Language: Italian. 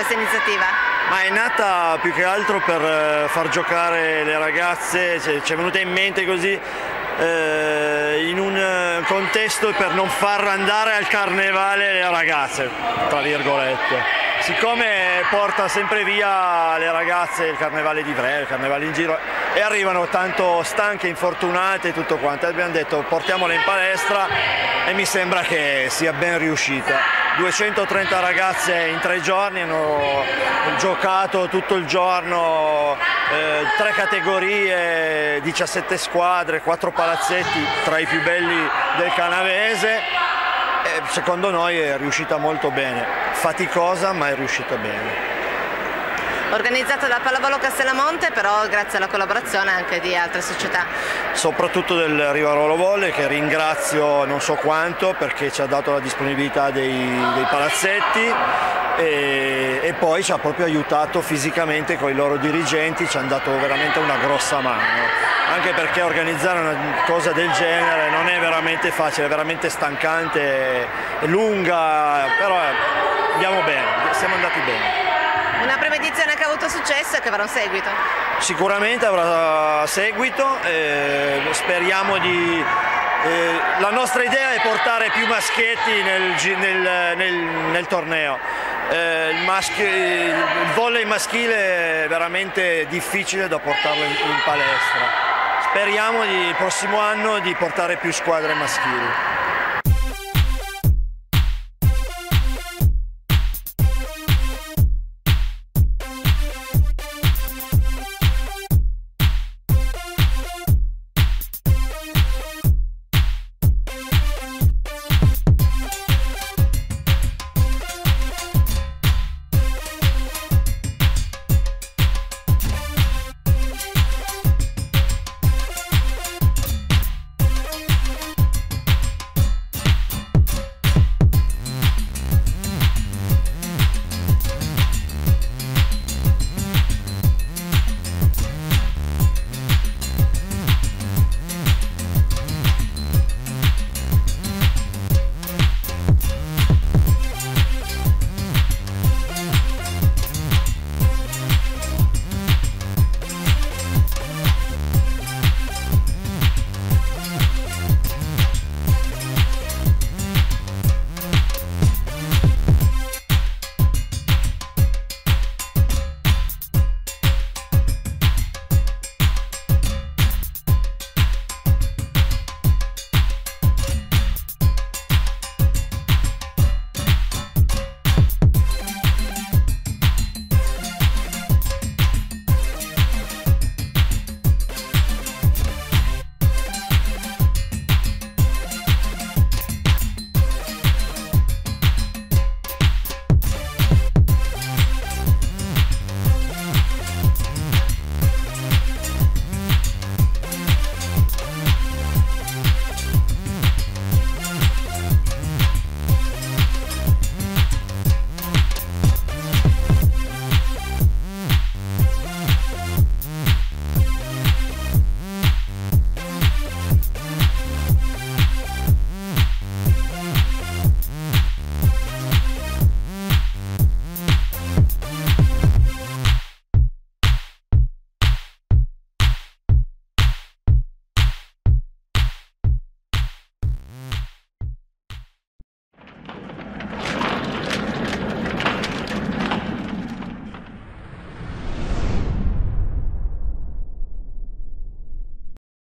questa iniziativa? Ma è nata più che altro per far giocare le ragazze, ci è venuta in mente così, in un contesto per non far andare al carnevale le ragazze, tra virgolette. Siccome porta sempre via le ragazze il carnevale di Ivrea, il carnevale in giro, e arrivano tanto stanche, infortunate e tutto quanto, abbiamo detto portiamole in palestra e mi sembra che sia ben riuscita. 230 ragazze in 3 giorni hanno giocato tutto il giorno, 3 categorie, 17 squadre, 4 palazzetti tra i più belli del Canavese. Secondo noi è riuscita molto bene, faticosa ma è riuscita bene. Organizzata da Pallavolo Castellamonte, però grazie alla collaborazione anche di altre società. Soprattutto del Rivarolo Volley, che ringrazio non so quanto perché ci ha dato la disponibilità dei palazzetti e poi ci ha proprio aiutato fisicamente con i loro dirigenti, ci hanno dato veramente una grossa mano. Anche perché organizzare una cosa del genere non è veramente facile, è veramente stancante, è lunga, però andiamo bene, siamo andati bene. Una prima edizione che ha avuto successo e che avrà un seguito? Sicuramente avrà seguito, speriamo di... la nostra idea è portare più maschietti nel torneo. Il volley maschile è veramente difficile da portarlo in palestra. Speriamo il prossimo anno di portare più squadre maschili.